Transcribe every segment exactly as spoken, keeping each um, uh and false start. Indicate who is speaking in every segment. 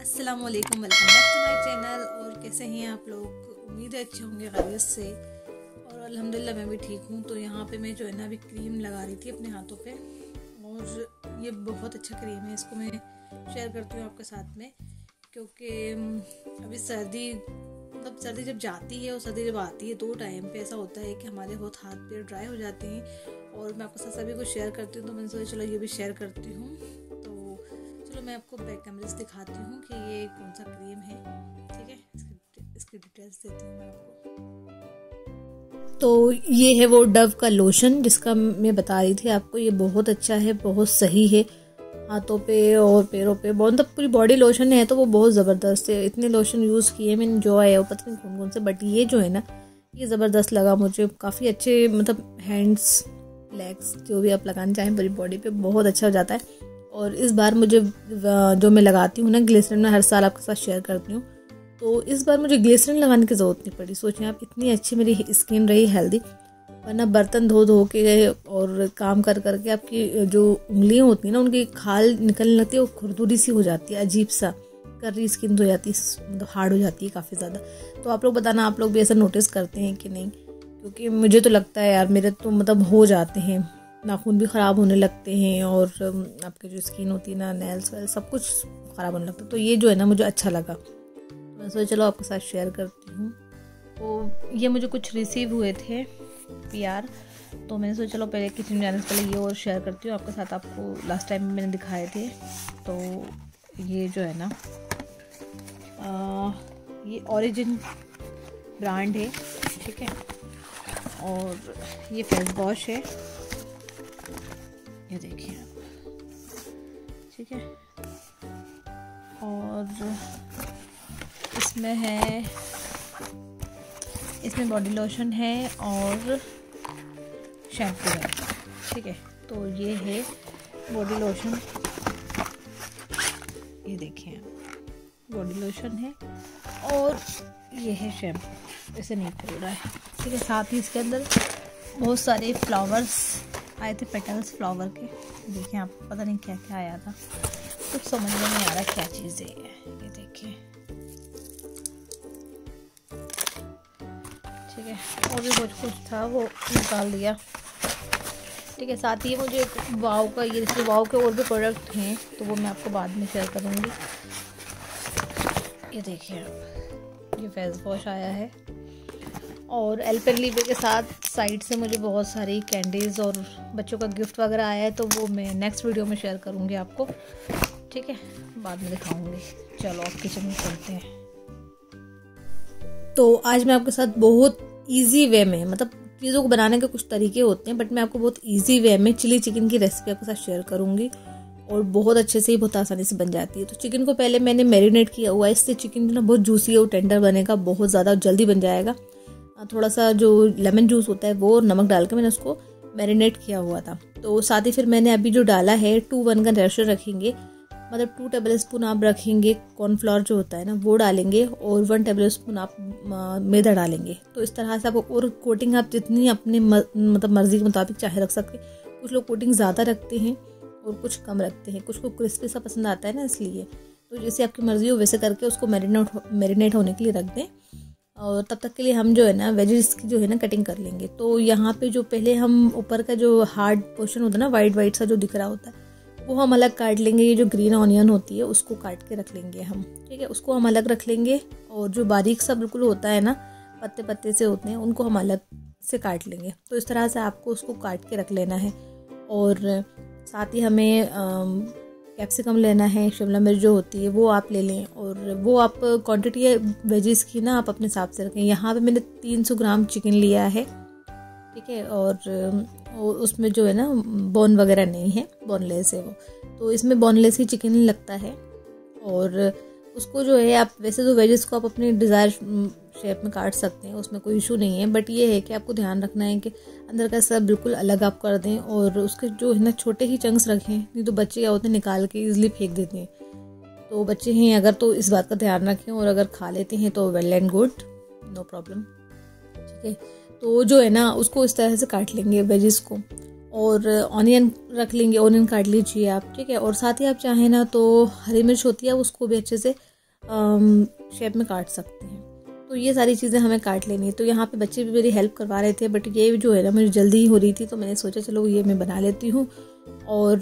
Speaker 1: अस्सलाम वालेकुम, welcome back to my channel. और कैसे हैं आप लोग? उम्मीद है अच्छे होंगे खैरियत से। और अल्हम्दुलिल्लाह मैं भी ठीक हूँ। तो यहाँ पे मैं जो है ना अभी क्रीम लगा रही थी अपने हाथों पे, और ये बहुत अच्छा क्रीम है। इसको मैं शेयर करती हूँ आपके साथ में, क्योंकि अभी सर्दी मतलब सर्दी जब जाती है और सर्दी जब आती है दो टाइम पे ऐसा होता है कि हमारे बहुत हाथ पैर ड्राई हो जाते हैं। और मैं आपके साथ सभी कुछ शेयर करती हूँ, तो मैंने सोचा चलो ये भी शेयर करती हूँ। तो चलो मैं आपको बैक कैमरे से दिखाती हूँ कि ये कौन सा क्रीम है। ठीक है, इसकी इसकी डिटेल्स देती हूँ मैं आपको। तो ये है वो डव का लोशन जिसका मैं बता रही थी आपको। ये बहुत अच्छा है, बहुत सही है हाथों पे और पैरों पे, बहुत मतलब पूरी बॉडी लोशन है तो वो बहुत ज़बरदस्त है। इतने लोशन यूज़ किए मैंने जो है वो पता नहीं कौन कौन से, बट ये जो है ना ये ज़बरदस्त लगा मुझे। काफ़ी अच्छे मतलब हैंड्स लेग्स जो भी आप लगाना चाहें पूरी बॉडी पे बहुत अच्छा हो जाता है। और इस बार मुझे जो मैं लगाती हूँ ना ग्लिसरीन, में हर साल आपके साथ शेयर करती हूँ, तो इस बार मुझे ग्लिसरीन लगाने की ज़रूरत नहीं पड़ी। सोचें आप, इतनी अच्छी मेरी स्किन रही हेल्दी। वरना बर्तन धो धो के और काम कर करके आपकी जो उंगलियां होती हैं ना उनकी खाल निकलने लगती है, वो खुरदुरी सी हो जाती है, अजीब सा कर्री स्किन हो जाती है, मतलब हार्ड हो जाती है काफ़ी ज़्यादा। तो आप लोग बताना, आप लोग भी ऐसा नोटिस करते हैं कि नहीं? क्योंकि मुझे तो लगता है यार, मेरे तो मतलब हो जाते हैं, नाखून भी ख़राब होने लगते हैं और आपकी जो स्किन होती है ना, नेल्स वगैरह सब कुछ ख़राब होने लगता है। तो ये जो है ना मुझे अच्छा लगा, मैं सोचा चलो आपके साथ शेयर करती हूँ। तो ये मुझे कुछ रिसीव हुए थे पीआर, तो मैंने सोचा चलो पहले किचन जाने से पहले ये और शेयर करती हूँ आपके साथ। आपको लास्ट टाइम मैंने दिखाए थे। तो ये जो है ना आ, ये ओरिजिन ब्रांड है, ठीक है। और ये फेस वॉश है, ये देखिए आप, ठीक है। और इसमें है, इसमें बॉडी लोशन है और शैम्पू है, ठीक है। तो ये है बॉडी लोशन, ये देखिए बॉडी लोशन है, और ये है शैम्पू। इसे नहीं खोल रहा है, ठीक है। साथ ही इसके अंदर बहुत सारे फ्लावर्स आए थे, पेटल्स फ्लावर के। देखिए आप, पता नहीं क्या क्या आया था, कुछ समझ में नहीं आ रहा क्या चीज़ है ये। ये देखिए, ठीक है। और भी बहुत कुछ था वो निकाल दिया, ठीक है। साथ ही मुझे वाव का, ये जैसे वाव के और भी प्रोडक्ट हैं तो वो मैं आपको बाद में शेयर करूँगी। ये देखिए आप, ये फेस वॉश आया है, और एल्पेनलीबे के साथ साइड से मुझे बहुत सारी कैंडीज़ और बच्चों का गिफ्ट वगैरह आया है, तो वो मैं नेक्स्ट वीडियो में शेयर करूँगी आपको, ठीक है, बाद में दिखाऊँगी। चलो आप किचन में चलते हैं। तो आज मैं आपके साथ बहुत इजी वे में, मतलब चीज़ों को बनाने के कुछ तरीके होते हैं, बट मैं आपको बहुत इजी वे में चिली चिकन की रेसिपी आपके साथ शेयर करूँगी, और बहुत अच्छे से ही बहुत आसानी से बन जाती है। तो चिकन को पहले मैंने मैरिनेट किया हुआ है, इससे चिकन जो ना बहुत जूसी है, वो टेंडर बनेगा, बहुत ज़्यादा जल्दी बन जाएगा। थोड़ा सा जो लेमन जूस होता है वो और नमक डाल के मैंने उसको मैरिनेट किया हुआ था। तो साथ ही फिर मैंने अभी जो डाला है, टू वन का रेशो रखेंगे, मतलब टू टेबल स्पून आप रखेंगे कॉर्नफ्लोर जो होता है ना वो डालेंगे, और वन टेबल स्पून आप मैदा डालेंगे। तो इस तरह से आप, और कोटिंग आप जितनी अपने मतलब मर्जी के मुताबिक चाहे रख सकते। कुछ लोग कोटिंग ज़्यादा रखते हैं और कुछ कम रखते हैं, कुछ को क्रिस्पी सा पसंद आता है ना, इसलिए। तो जैसे आपकी मर्जी हो वैसे करके उसको मैरिनेट मैरिनेट होने के लिए रख दें। और तब तक के लिए हम जो है ना वेजिस की जो है ना कटिंग कर लेंगे। तो यहाँ पे जो पहले हम ऊपर का जो हार्ड पोर्शन होता है ना, वाइट वाइट सा जो दिख रहा होता है, वो हम अलग काट लेंगे। ये जो ग्रीन ऑनियन होती है उसको काट के रख लेंगे हम, ठीक है, उसको हम अलग रख लेंगे। और जो बारीक सा बिल्कुल होता है ना, पत्ते पत्ते से होते हैं, उनको हम अलग से काट लेंगे। तो इस तरह से आपको उसको काट के रख लेना है। और साथ ही हमें कैप्सिकम लेना है, शिमला मिर्च जो होती है वो आप ले लें, और वो आप क्वांटिटी है वेजिस की ना आप अपने हिसाब से रखें। यहाँ पे मैंने तीन सौ ग्राम चिकन लिया है, ठीक है। और उसमें जो है ना बोन वगैरह नहीं है, बोनलेस है वो। तो इसमें बोनलेस ही चिकन लगता है। और उसको जो है आप, वैसे तो वेजिस को आप अपने डिज़ायर शेप में काट सकते हैं, उसमें कोई इशू नहीं है, बट ये है कि आपको ध्यान रखना है कि अंदर का सब बिल्कुल अलग आप कर दें, और उसके जो है ना छोटे ही चंक्स रखें, नहीं तो बच्चे क्या होते हैं निकाल के इजीली फेंक देते हैं। तो बच्चे हैं अगर, तो इस बात का ध्यान रखें, और अगर खा लेते हैं तो well and good, no problem, ठीक है। तो जो है ना उसको इस तरह से काट लेंगे वेजिस को, और ऑनियन रख लेंगे, ऑनियन काट लीजिए आप, ठीक है। और साथ ही आप चाहें ना तो हरी मिर्च होती है उसको भी अच्छे से शेप में काट सकते हैं। तो ये सारी चीज़ें हमें काट लेनी है। तो यहाँ पे बच्चे भी मेरी हेल्प करवा रहे थे, बट ये जो है ना मुझे जल्दी ही हो रही थी, तो मैंने सोचा चलो ये मैं बना लेती हूँ। और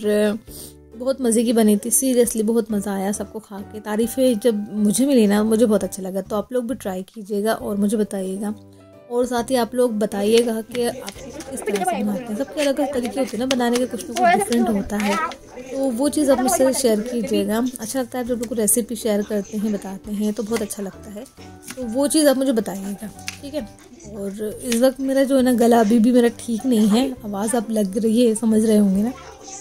Speaker 1: बहुत मज़े की बनी थी, सीरियसली बहुत मज़ा आया सबको खा के। तारीफ़ें जब मुझे मिली ना मुझे बहुत अच्छा लगा। तो आप लोग भी ट्राई कीजिएगा और मुझे बताइएगा, और साथ ही आप लोग बताइएगा कि आप किस तरह से बनाते हैं। सबके अलग अलग तरीके होते हैं ना बनाने के, कुछ ना कुछ डिफरेंट होता है। तो वो चीज़ आप मुझसे शेयर कीजिएगा। अच्छा लगता है जब लोग रेसिपी शेयर करते हैं, बताते हैं, तो बहुत अच्छा लगता है। तो वो चीज़ आप मुझे बताइएगा, ठीक है। और इस वक्त मेरा जो है ना गला अभी भी मेरा ठीक नहीं है, आवाज़ आप लग रही है, समझ रहे होंगे ना,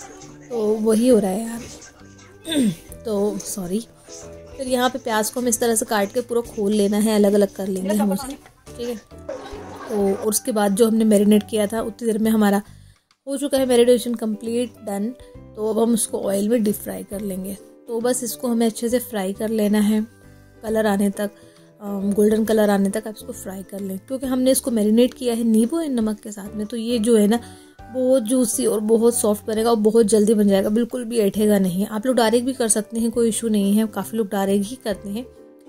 Speaker 1: तो वही हो रहा है यार। तो सॉरी। फिर यहाँ पे प्याज को हम इस तरह से काट के पूरा खोल लेना है, अलग अलग कर लेंगे हम उसे, ठीक है। तो और उसके बाद जो हमने मैरिनेट किया था उतनी देर में हमारा हो चुका है मैरिनेशन कंप्लीट, डन। तो अब हम उसको ऑयल में डीप फ्राई कर लेंगे। तो बस इसको हमें अच्छे से फ्राई कर लेना है, कलर आने तक, गोल्डन कलर आने तक आप इसको फ्राई कर लें, क्योंकि हमने इसको मैरिनेट किया है नींबू एंड नमक के साथ में। तो ये जो है ना बहुत जूसी और बहुत सॉफ्ट बनेगा और बहुत जल्दी बन जाएगा, बिल्कुल भी ऐठेगा नहीं। आप लोग डायरेक्ट भी कर सकते हैं, कोई इशू नहीं है, काफ़ी लोग डायरेक्ट ही करते हैं,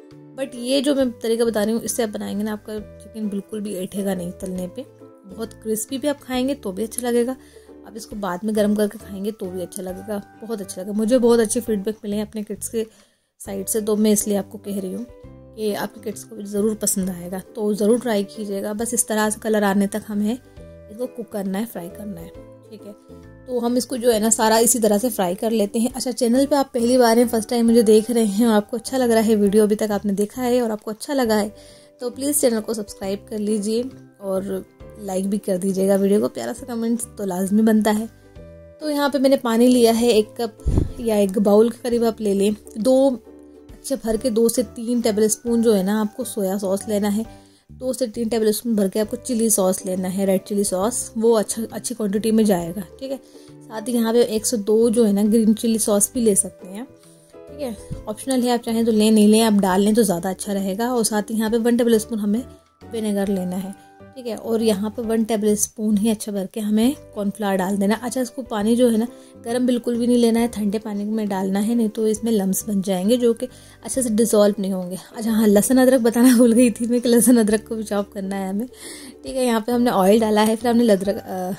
Speaker 1: बट ये जो मैं तरीका बता रही हूँ इससे आप बनाएंगे ना आपका चिकन बिल्कुल भी ऐठेगा नहीं तलने पे। बहुत क्रिस्पी भी आप खाएंगे तो भी अच्छा लगेगा, आप इसको बाद में गर्म करके खाएंगे तो भी अच्छा लगेगा, बहुत अच्छा लगेगा। मुझे बहुत अच्छे फीडबैक मिले हैं अपने किड्स के साइड से, तो मैं इसलिए आपको कह रही हूँ कि आपके किड्स को ज़रूर पसंद आएगा। तो ज़रूर ट्राई कीजिएगा। बस इस तरह से कलर आने तक हमें इसको कुक करना है, फ्राई करना है, ठीक है। तो हम इसको जो है ना सारा इसी तरह से फ्राई कर लेते हैं। अच्छा, चैनल पे आप पहली बार हैं, फर्स्ट टाइम मुझे देख रहे हैं और आपको अच्छा लग रहा है, वीडियो अभी तक आपने देखा है और आपको अच्छा लगा है, तो प्लीज़ चैनल को सब्सक्राइब कर लीजिए और लाइक भी कर दीजिएगा वीडियो को। प्यारा सा कमेंट्स तो लाजमी बनता है। तो यहाँ पे मैंने पानी लिया है एक कप या एक बाउल के करीब आप ले लें। दो अच्छे भर के दो से तीन टेबल स्पून जो है ना आपको सोया सॉस लेना है। दो से तीन टेबल स्पून भर के आपको चिली सॉस लेना है, रेड चिली सॉस, वो अच्छा अच्छी क्वांटिटी में जाएगा, ठीक है। साथ ही यहाँ पे एक सौ दो जो है ना ग्रीन चिली सॉस भी ले सकते हैं, ठीक है। ऑप्शनल है, आप चाहें तो ले नहीं लें, आप डाल लें तो ज़्यादा अच्छा रहेगा। और साथ ही यहाँ पे वन टेबल स्पून हमें विनेगर लेना है, ठीक है। और यहाँ पे वन टेबल स्पून ही अच्छा भर के हमें कॉर्नफ्लावर डाल देना। अच्छा, इसको पानी जो है ना गर्म बिल्कुल भी नहीं लेना है, ठंडे पानी में डालना है, नहीं तो इसमें लम्स बन जाएंगे जो कि अच्छे से डिसॉल्व नहीं होंगे। अच्छा हाँ, लहसुन अदरक बताना भूल गई थी मैं कि लहसुन अदरक को भी चॉप करना है हमें, ठीक है। यहाँ पे हमने ऑयल डाला है, फिर हमने अदरक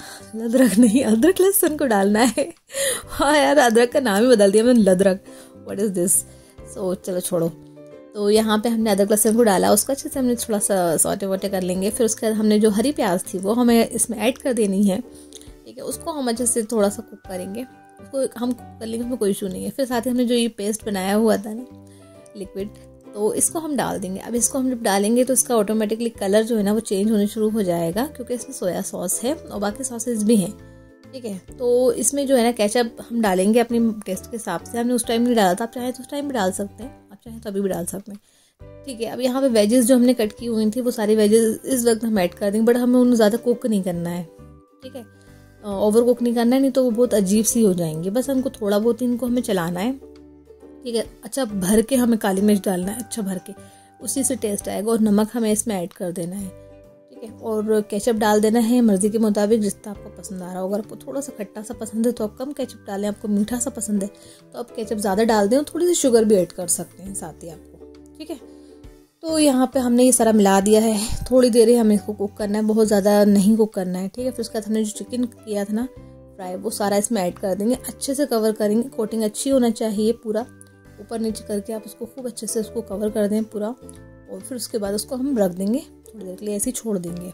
Speaker 1: अदरक नहीं अदरक लहसुन को डालना है। हाँ यार, अदरक का नाम ही बदल दिया मैंने, अदरक, व्हाट इज़ दिस। सो चलो छोड़ो। तो यहाँ पे हमने अदरक लहसुन को डाला, उसको अच्छे से हमने थोड़ा सा सौटे वोटे कर लेंगे। फिर उसके बाद हमने जो हरी प्याज थी वो हमें इसमें ऐड कर देनी है, ठीक है। उसको हम अच्छे से थोड़ा सा कुक करेंगे, उसको हम कुक कर लेंगे, उसमें कोई इशू नहीं है। फिर साथ ही हमने जो ये पेस्ट बनाया हुआ था ना लिक्विड, तो इसको हम डाल देंगे। अब इसको हम जब डालेंगे तो इसका ऑटोमेटिकली कलर जो है ना वो चेंज होने शुरू हो जाएगा, क्योंकि इसमें सोया सॉस है और बाकी सॉसेज भी हैं, ठीक है। तो इसमें जो है ना केचप हम डालेंगे अपने टेस्ट के हिसाब से। हमने उस टाइम नहीं डाला था, आप चाहें तो उस टाइम भी डाल सकते हैं, आप चाहें तो अभी भी डाल सकते हैं, ठीक है। अब यहाँ पे वेजेस जो हमने कट की हुई थी वो सारी वेजेस इस वक्त हम ऐड कर देंगे, बट हमें उन्हें ज़्यादा कुक नहीं करना है, ठीक है। ओवर कुक नहीं करना है, नहीं तो वो बहुत अजीब सी हो जाएंगी। बस हमको थोड़ा बहुत इनको हमें चलाना है, ठीक है। अच्छा भर के हमें काली मिर्च डालना है, अच्छा भर के, उसी से टेस्ट आएगा। और नमक हमें इसमें ऐड कर देना है, ठीक है। और केचप डाल देना है मर्जी के मुताबिक, जितना आपको पसंद आ रहा हो। अगर आपको थोड़ा सा खट्टा सा पसंद है तो आप कम केचप डालें, आपको मीठा सा पसंद है तो आप केचप ज़्यादा डाल दें, और थोड़ी सी शुगर भी ऐड कर सकते हैं साथ ही आपको, ठीक है। तो यहाँ पे हमने ये सारा मिला दिया है, थोड़ी देर ही हमें इसको कुक करना है, बहुत ज़्यादा नहीं कुक करना है, ठीक है। फिर उसके बाद हमने जो चिकन किया था ना फ्राई, वो सारा इसमें ऐड कर देंगे, अच्छे से कवर करेंगे। कोटिंग अच्छी होना चाहिए, पूरा ऊपर नीचे करके आप उसको खूब अच्छे से उसको कवर कर दें पूरा। और फिर उसके बाद उसको हम रख देंगे थोड़ी देर के लिए, ऐसे ही छोड़ देंगे।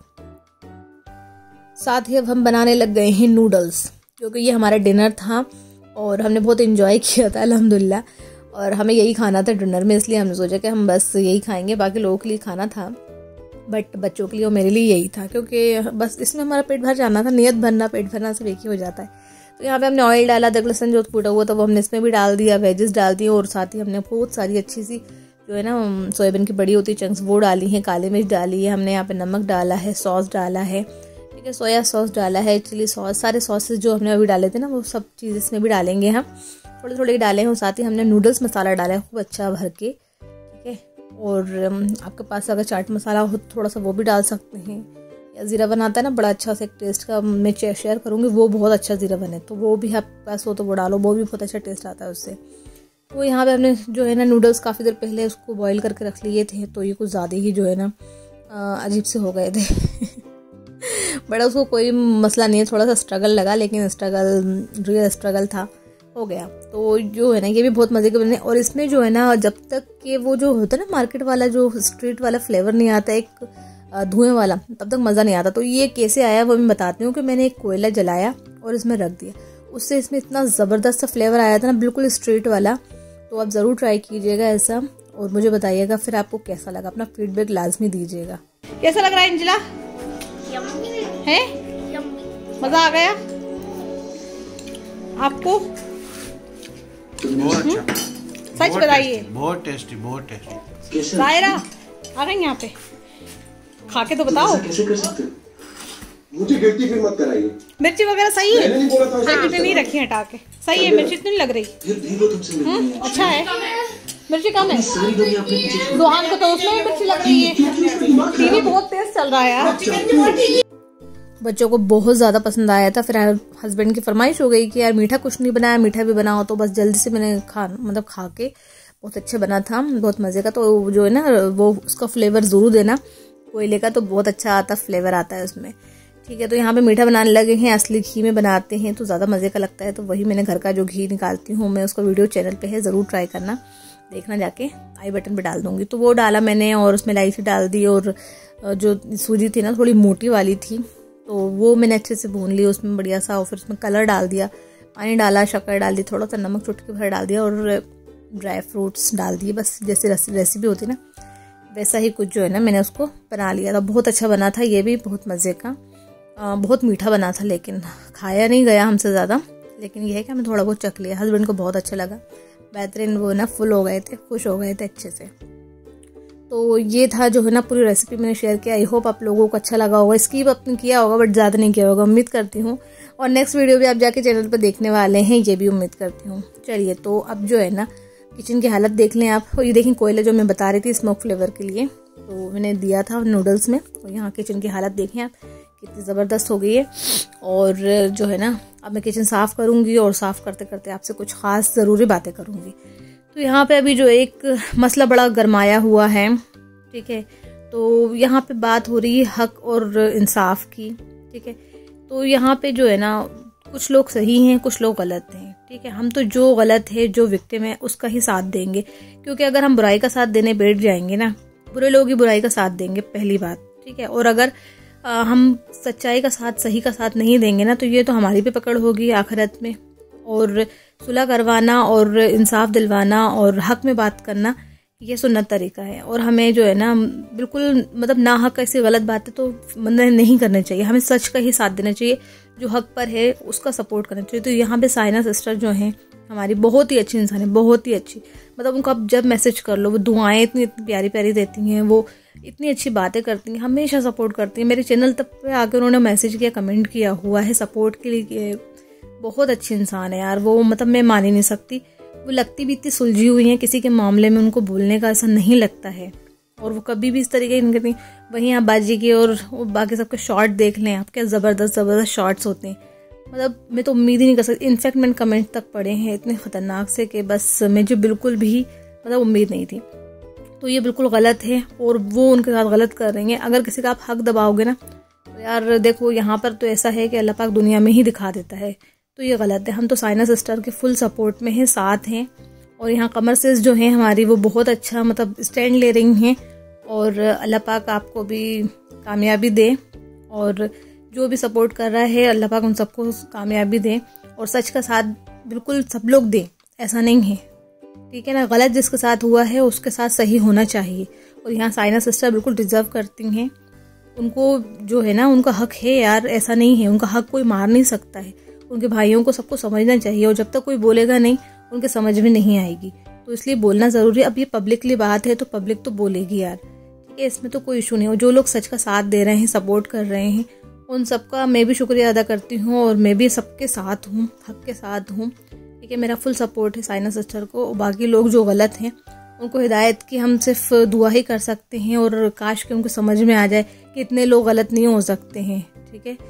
Speaker 1: साथ ही अब हम बनाने लग गए हैं नूडल्स, क्योंकि ये हमारा डिनर था और हमने बहुत एंजॉय किया था अल्हम्दुलिल्लाह। और हमें यही खाना था डिनर में, इसलिए हमने सोचा कि हम बस यही खाएंगे। बाकी लोगों के लिए खाना था, बट बच्चों के लिए और मेरे लिए यही था, क्योंकि बस इसमें हमारा पेट भर जाना था। नियत भरना पेट भरना सब एक ही हो जाता है। तो यहाँ पे हमने ऑयल डाला, अदरक लहसुन जो फूटा हुआ था वो हमने इसमें भी डाल दिया, वेजेस डाल दिए, और साथ ही हमने बहुत सारी अच्छी सी जो है ना सोयाबीन की बड़ी होती चंक्स वो डाली हैं, काली मिर्च डाली है हमने, यहाँ पे नमक डाला है, सॉस डाला है, ठीक है, सोया सॉस डाला है, चिली सॉस, सारे सॉसेस जो हमने अभी डाले थे ना वो सब चीज़ इसमें भी डालेंगे हम, थोड़े थोड़े डाले हैं। साथ ही हमने नूडल्स मसाला डाला है खूब अच्छा भर के, ठीक है। और आपके पास अगर चाट मसाला हो थोड़ा सा वो भी डाल सकते हैं, या ज़ीरा बनाता है ना बड़ा अच्छा से टेस्ट का, मैं शेयर करूँगी, वो बहुत अच्छा ज़ीरा बने, तो वो भी आपके पास हो तो वो डालो, वो भी बहुत अच्छा टेस्ट आता है उससे, तो यहाँ पे हमने जो है ना नूडल्स काफ़ी देर पहले उसको बॉईल करके रख लिए थे, तो ये कुछ ज़्यादा ही जो है ना अजीब से हो गए थे बड़ा उसको कोई मसला नहीं है, थोड़ा सा स्ट्रगल लगा, लेकिन स्ट्रगल रियल स्ट्रगल था, हो गया। तो जो है ना ये भी बहुत मज़े के बने। और इसमें जो है ना जब तक कि वो जो होता है ना मार्केट वाला जो स्ट्रीट वाला फ्लेवर नहीं आता, एक धुएं वाला, तब तक मज़ा नहीं आता। तो ये कैसे आया वो मैं बताती हूँ कि मैंने एक कोयला जलाया और इसमें रख दिया, उससे इसमें इतना ज़बरदस्त सा फ्लेवर आया था ना, बिल्कुल स्ट्रीट वाला। तो आप ज़रूर ट्राई कीजिएगा ऐसा और मुझे बताइएगा फिर आपको कैसा लगा, अपना फीडबैक लाजमी दीजिएगा। कैसा लग रहा है अंजिला? है मज़ा आ गया आपको?
Speaker 2: बहुत अच्छा,
Speaker 1: सच बताइए।
Speaker 2: बहुत टेस्टी, बहुत टेस्टी।
Speaker 1: सायरा आ गई यहाँ पे, खा के तो बताओ।
Speaker 3: कैसे कर सकते हो? मुझे गिरती फिर मत कराइए।
Speaker 1: मिर्ची वगैरह सही है?
Speaker 3: मैंने नहीं बोला था
Speaker 1: हाँ, नहीं रखी है हटा के, सही है। मिर्ची इतनी लग रही?
Speaker 3: फिर भी वो तुमसे मिलती है।
Speaker 1: अच्छा है, मिर्ची कम है।
Speaker 3: सारी दुनिया अपने पीछे।
Speaker 1: दुहान को तो उसमें मिर्ची लग रही है। टीवी बहुत तेज चल रहा है यार। बच्चों को बहुत ज़्यादा पसंद आया था, फिर हस्बैंड की फरमाइश हो गई कि यार मीठा कुछ नहीं बनाया, मीठा भी बनाओ। तो बस जल्दी से मैंने खा मतलब खा के, बहुत अच्छा बना था, बहुत मज़े का। तो जो है ना वो उसका फ्लेवर ज़रूर देना, कोयले का तो बहुत अच्छा आता, फ्लेवर आता है उसमें। ठीक है, तो यहाँ पे मीठा बनाने लगे हैं, असली घी में बनाते हैं तो ज़्यादा मज़े का लगता है। तो वही मैंने घर का जो घी निकालती हूँ मैं, उसका वीडियो चैनल पे है, ज़रूर ट्राई करना, देखना जाके, आई बटन पे डाल दूँगी। तो वो डाला मैंने और उसमें इलायची डाल दी, और जो सूजी थी ना थोड़ी मोटी वाली थी, तो वो मैंने अच्छे से भून ली उसमें बढ़िया सा। और फिर उसमें कलर डाल दिया, पानी डाला, शक्कर डाल दी, थोड़ा सा नमक चुटकी भर डाल दिया, और ड्राई फ्रूट्स डाल दिए। बस जैसे रेसिपी होती ना वैसा ही कुछ जो है ना मैंने उसको बना लिया था। बहुत अच्छा बना था, ये भी बहुत मज़े का। आ, बहुत मीठा बना था, लेकिन खाया नहीं गया हमसे ज़्यादा, लेकिन यह है कि हमें थोड़ा बहुत चख लिया। हस्बैंड को बहुत अच्छा लगा, बेहतरीन, वो ना फुल हो गए थे, खुश हो गए थे अच्छे से। तो ये था जो है ना पूरी रेसिपी मैंने शेयर किया। आई होप आप लोगों को अच्छा लगा होगा। स्किप आपने किया होगा बट ज़्यादा नहीं किया होगा, उम्मीद करती हूँ। और नेक्स्ट वीडियो भी आप जाके चैनल पर देखने वाले हैं, ये भी उम्मीद करती हूँ। चलिए, तो अब जो है ना किचन की हालत देख लें आप। ये देखें कोयला जो मैं बता रही थी स्मोक फ्लेवर के लिए, तो मैंने दिया था नूडल्स में। तो यहाँ किचन की हालत देखें आप, कितनी ज़बरदस्त हो गई है। और जो है ना अब मैं किचन साफ़ करूँगी, और साफ़ करते करते आपसे कुछ ख़ास ज़रूरी बातें करूँगी। तो यहाँ पे अभी जो एक मसला बड़ा गरमाया हुआ है, ठीक है, तो यहाँ पे बात हो रही है हक और इंसाफ की। ठीक है, तो यहाँ पे जो है ना कुछ लोग सही हैं, कुछ लोग गलत हैं। ठीक है, हम तो जो गलत है, जो विक्टिम है, उसका ही साथ देंगे, क्योंकि अगर हम बुराई का साथ देने बैठ जाएंगे ना, बुरे लोग ही बुराई का साथ देंगे, पहली बात। ठीक है, और अगर आ, हम सच्चाई का साथ, सही का साथ नहीं देंगे ना, तो ये तो हमारी भी पकड़ होगी आखिरत में। और सुलह करवाना और इंसाफ दिलवाना और हक में बात करना, ये सुन्नत तरीका है। और हमें जो है ना बिल्कुल मतलब ना हक ऐसी गलत बातें तो मतलब नहीं करनी चाहिए, हमें सच का ही साथ देना चाहिए, जो हक पर है उसका सपोर्ट करना चाहिए। तो यहाँ पे साइना सिस्टर जो हैं हमारी, बहुत ही अच्छी इंसान है, बहुत ही अच्छी। मतलब उनको आप जब मैसेज कर लो, वो दुआएं इतनी इतनी प्यारी प्यारी देती हैं, वो इतनी अच्छी बातें करती हैं, हमेशा सपोर्ट करती हैं। मेरे चैनल तक पे आकर उन्होंने मैसेज किया, कमेंट किया हुआ है सपोर्ट के लिए। बहुत अच्छी इंसान है यार वो, मतलब मैं मान ही नहीं सकती। वो लगती भी इतनी सुलझी हुई हैं, किसी के मामले में उनको बोलने का ऐसा नहीं लगता है, और वो कभी भी इस तरीके की नहीं करती। वहीं आप बाजी के और बाकी सबके शॉर्ट देख लें आप, क्या ज़बरदस्त ज़बरदस्त शॉर्ट्स होते हैं। मतलब मैं तो उम्मीद ही नहीं कर सकती। इनफैक्ट मैंने कमेंट तक पढ़े हैं इतने ख़तरनाक से कि बस मुझे बिल्कुल भी मतलब उम्मीद नहीं थी। तो ये बिल्कुल गलत है, और वो उनके साथ गलत कर रही हैं। अगर किसी का आप हक दबाओगे ना, तो यार देखो यहाँ पर तो ऐसा है कि अल्लाह पाक दुनिया में ही दिखा देता है, तो ये गलत है। हम तो साइना सिस्टर के फुल सपोर्ट में हैं, साथ हैं। और यहाँ कमर सिस जो हैं हमारी, वो बहुत अच्छा मतलब स्टैंड ले रही हैं, और अल्लाह पाक आपको भी कामयाबी दे, और जो भी सपोर्ट कर रहा है अल्लाह पाक उन सबको कामयाबी दे, और सच का साथ बिल्कुल सब लोग दें, ऐसा नहीं है। ठीक है ना, गलत जिसके साथ हुआ है उसके साथ सही होना चाहिए। और यहाँ साइना सिस्टर बिल्कुल डिजर्व करती हैं, उनको जो है ना उनका हक है यार, ऐसा नहीं है। उनका हक कोई मार नहीं सकता है, उनके भाइयों को सबको समझना चाहिए, और जब तक कोई बोलेगा नहीं उनके समझ में नहीं आएगी, तो इसलिए बोलना ज़रूरी है। अब ये पब्लिकली बात है तो पब्लिक तो बोलेगी यार, ठीक है, इसमें तो कोई इशू नहीं हो। जो लोग सच का साथ दे रहे हैं, सपोर्ट कर रहे हैं, उन सबका मैं भी शुक्रिया अदा करती हूँ, और मैं भी सबके साथ हूँ, हक के साथ हूँ। ठीक है, मेरा फुल सपोर्ट है साइना सिस्टर को। बाकी लोग जो गलत हैं उनको हिदायत की हम सिर्फ दुआ ही कर सकते हैं, और काश के उनको समझ में आ जाए कि इतने लोग गलत नहीं हो सकते हैं। ठीक है,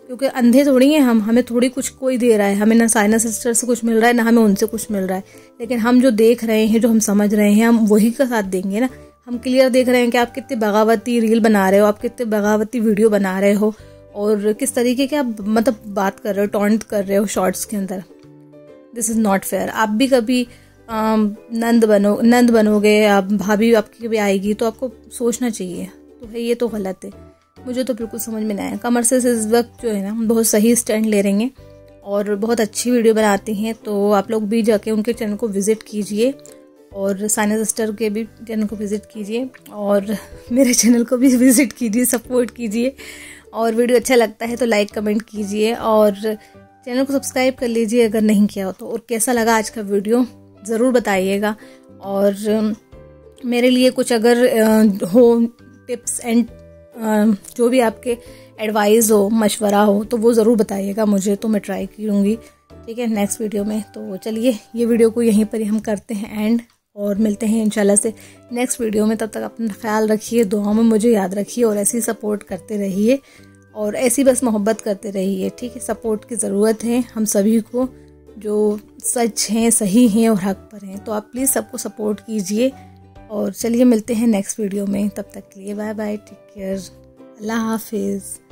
Speaker 1: क्योंकि अंधे थोड़ी हैं हम, हमें थोड़ी कुछ कोई दे रहा है, हमें ना साइना सिस्टर से कुछ मिल रहा है ना हमें उनसे कुछ मिल रहा है, लेकिन हम जो देख रहे हैं, जो हम समझ रहे हैं, हम वही का साथ देंगे ना। हम क्लियर देख रहे हैं कि आप कितने बगावती रील बना रहे हो, आप कितने बगावती वीडियो बना रहे हो और किस तरीके के आप मतलब बात कर रहे हो, टॉन्ट कर रहे हो शॉर्ट्स के अंदर। This is not fair. आप भी कभी नंद बनो नंद बनोगे, आप भाभी आपकी कभी आएगी तो आपको सोचना चाहिए। तो भाई ये तो गलत है, मुझे तो बिल्कुल समझ में नहीं आया। कमर से इस वक्त जो है ना बहुत सही स्टैंड ले रही हैं और बहुत अच्छी वीडियो बनाती हैं। तो आप लोग भी जाके उनके चैनल को विज़िट कीजिए और साइना सिस्टर के भी चैनल को विज़िट कीजिए और मेरे चैनल को भी विज़िट कीजिए, सपोर्ट कीजिए। और वीडियो अच्छा लगता है तो लाइक कमेंट कीजिए और चैनल को सब्सक्राइब कर लीजिए अगर नहीं किया हो तो। और कैसा लगा आज का वीडियो ज़रूर बताइएगा। और मेरे लिए कुछ अगर हो टिप्स एंड जो भी आपके एडवाइस हो, मशवरा हो तो वो ज़रूर बताइएगा मुझे, तो मैं ट्राई करूँगी, ठीक है, नेक्स्ट वीडियो में। तो चलिए ये वीडियो को यहीं पर ही हम करते हैं एंड और मिलते हैं इंशाल्लाह से नेक्स्ट वीडियो में। तब तक अपना ख्याल रखिए, दुआओं में मुझे याद रखिए और ऐसे ही सपोर्ट करते रहिए और ऐसी बस मोहब्बत करते रहिए, ठीक है। सपोर्ट की ज़रूरत है हम सभी को, जो सच हैं, सही हैं और हक पर हैं। तो आप प्लीज़ सबको सपोर्ट कीजिए और चलिए मिलते हैं नेक्स्ट वीडियो में। तब तक के लिए बाय बाय, टेक केयर, अल्लाह हाफिज़।